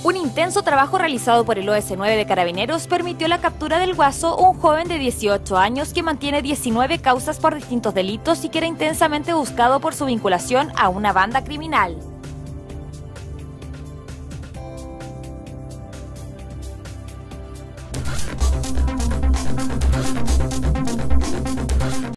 Un intenso trabajo realizado por el OS9 de Carabineros permitió la captura del Guaso, un joven de 18 años que mantiene 19 causas por distintos delitos y que era intensamente buscado por su vinculación a una banda criminal.